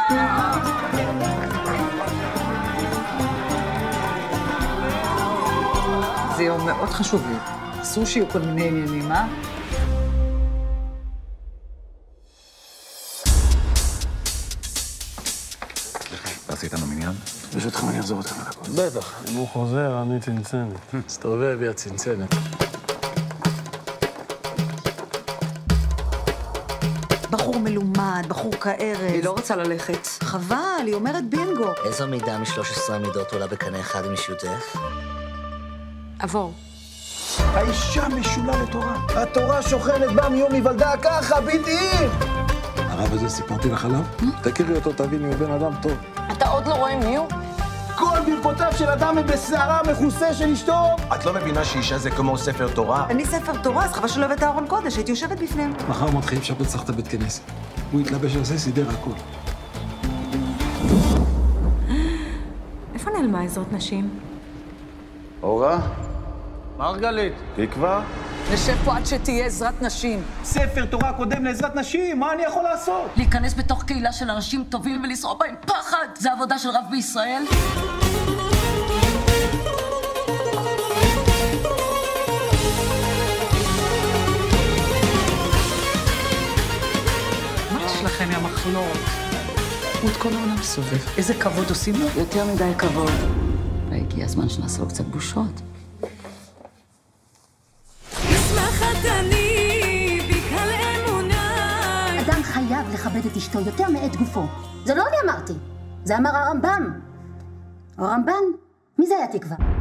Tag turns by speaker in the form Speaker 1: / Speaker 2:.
Speaker 1: זה יום מאוד חשוב לי. אסור שיהיו כל מיני עניינים, אה?
Speaker 2: עשית לנו מניין?
Speaker 3: ברשותכם, אני אחזור אותך לדקות.
Speaker 4: בטח, אם הוא חוזר, אני צנצנת. תסתובב, יא צנצנת.
Speaker 5: בחור מלומד, בחור כארז.
Speaker 1: היא לא רוצה ללכת.
Speaker 5: חבל, היא אומרת בינגו.
Speaker 6: איזו מידה מ-13 המידות עולה בקנה אחד עם אישיותך?
Speaker 1: עבור.
Speaker 3: האישה משולה לתורה. התורה שוכנת בה מיום היוולדה ככה, בדיוק.
Speaker 2: הרב הזה סיפרתי לך עליו? תכירי אותו, תביני, הוא בן אדם טוב.
Speaker 1: אתה עוד לא רואה מי הוא?
Speaker 3: כל ברכותיו של אדם הם בשערה מכוסה של אשתו.
Speaker 7: את לא מבינה שאישה זה כמו ספר תורה?
Speaker 5: אני ספר תורה, אז חבל שלא הבאת ארון קודש, הייתי יושבת בפניהם.
Speaker 2: מחר מתחילים שבת צריך את הבית כנסת. הוא התלבש על זה, סידר הכל.
Speaker 8: איפה נעלמה עזרת נשים?
Speaker 4: אורה? מרגלית. תקווה?
Speaker 1: נשב פה עד שתהיה עזרת נשים.
Speaker 3: ספר תורה קודם לעזרת נשים, מה אני יכול לעשות?
Speaker 9: להיכנס בתוך קהילה של אנשים טובים ולזרוע בהם פחד. זה עבודה של רב בישראל?
Speaker 1: מה יש לכם יא מחלות? הוא את כל העולם סובב. איזה כבוד עושים לו?
Speaker 9: יותר מדי כבוד. והגיע הזמן שנעשה לו קצת בושות.
Speaker 8: אדם חייב לכבד את אשתו יותר מאת גופו. זה לא אני אמרתי, זה אמר הרמב"ם. הרמב"ן, מי זה היה תקווה?